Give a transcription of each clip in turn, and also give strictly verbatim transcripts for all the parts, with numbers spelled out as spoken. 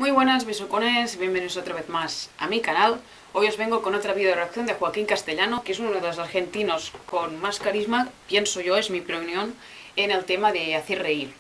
Muy buenas besucones, bienvenidos otra vez más a mi canal. Hoy os vengo con otra video reacción de Joaquín Castellano, que es uno de los argentinos con más carisma, pienso yo, es mi opinión, en el tema de hacer reír.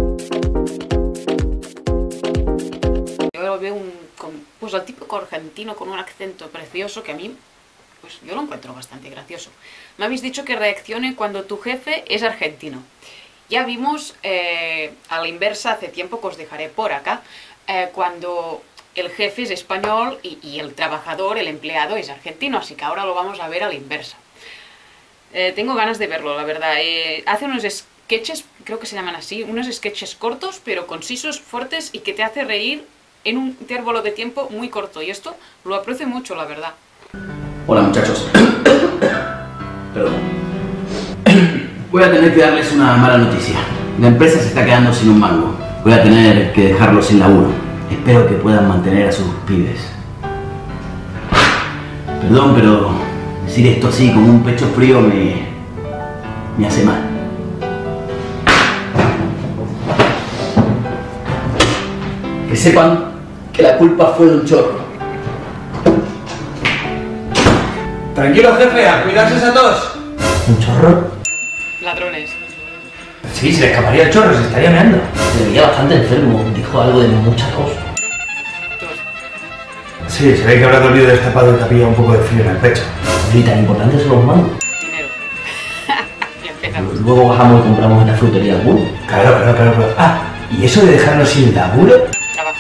Yo lo veo un, con, pues el típico argentino con un acento precioso que a mí, pues yo lo encuentro bastante gracioso. Me habéis dicho que reaccione cuando tu jefe es argentino. Ya vimos eh, a la inversa hace tiempo, que os dejaré por acá, eh, cuando el jefe es español y, y el trabajador, el empleado, es argentino, así que ahora lo vamos a ver a la inversa. Eh, tengo ganas de verlo, la verdad. Eh, hace unos sketches, creo que se llaman así, unos sketches cortos, pero concisos, fuertes y que te hace reír en un intervalo de tiempo muy corto, y esto lo aprecio mucho, la verdad. Hola muchachos. Perdón. Voy a tener que darles una mala noticia. La empresa se está quedando sin un mango. Voy a tener que dejarlos sin laburo. Espero que puedan mantener a sus pibes. Perdón, pero decir esto así con un pecho frío me, me hace mal. Que sepan que la culpa fue de un chorro. Tranquilo, jefe, a cuidarse a todos. ¿Un chorro? Ladrones. Sí, se le escaparía el chorro, se estaría meando. Se veía bastante enfermo. Dijo algo de mucha tos. Sí, se ve que habrá dolido destapado y te ha pillado un poco de frío en el pecho. ¿Y tan importantes son los mangos? Dinero. Y empezamos. Luego bajamos y compramos en la frutería alguno. Claro, claro, claro, claro. Ah, ¿y eso de dejarnos sin laburo? Trabajo.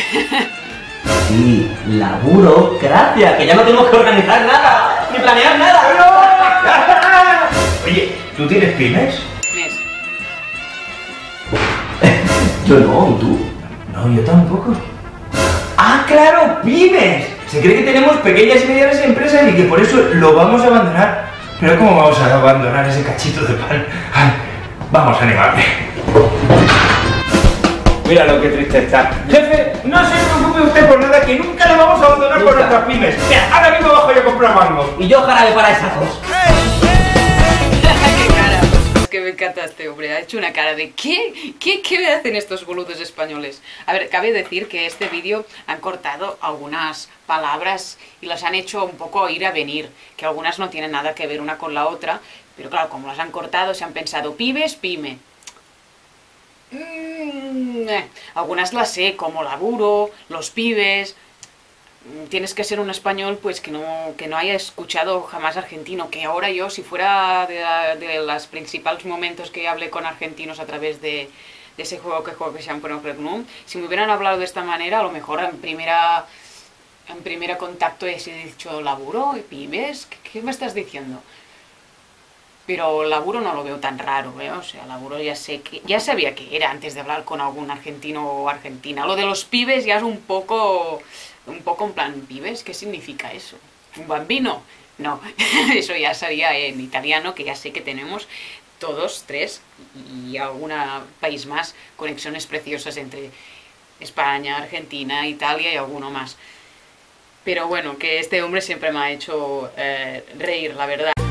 Sí, laburo, gracias, que ya no tenemos que organizar nada, ni planear nada. Oye, ¿tú tienes pymes? Mes. Yo no, ¿y tú? No, yo tampoco. ¡Ah, claro! ¡Pymes! Se cree que tenemos pequeñas y medianas empresas y que por eso lo vamos a abandonar. Pero ¿cómo vamos a abandonar ese cachito de pan? Ay, vamos a animarle. Mira lo que triste está. Jefe, no se preocupe usted por nada, que nunca le vamos a abandonar por nuestras pymes. Mira, ahora mismo bajo yo a comprar mango. Y yo jarabe para esas dos. ¡Qué cara! Es que me encanta este hombre, ha hecho una cara de ¿qué? ¿Qué, qué hacen estos boludos españoles? A ver, cabe decir que este vídeo han cortado algunas palabras y las han hecho un poco ir a venir, que algunas no tienen nada que ver una con la otra, pero claro, como las han cortado se han pensado pibes, pyme. Mm, eh. Algunas las sé, como laburo, los pibes. Tienes que ser un español pues que no, que no haya escuchado jamás argentino, que ahora yo, si fuera de, la, de los principales momentos que hablé con argentinos a través de, de ese juego que juego que se llama Regnum, si me hubieran hablado de esta manera, a lo mejor en primera, en primera contacto he dicho laburo y pibes, ¿qué, qué me estás diciendo? Pero laburo no lo veo tan raro, ¿eh? O sea, laburo ya sé que ya sabía que era antes de hablar con algún argentino o argentina. Lo de los pibes ya es un poco, un poco en plan, ¿pibes? ¿Qué significa eso? ¿Un bambino? No, eso ya sería en italiano, que ya sé que tenemos todos, tres, y algún país más, conexiones preciosas entre España, Argentina, Italia y alguno más. Pero bueno, que este hombre siempre me ha hecho eh, reír, la verdad.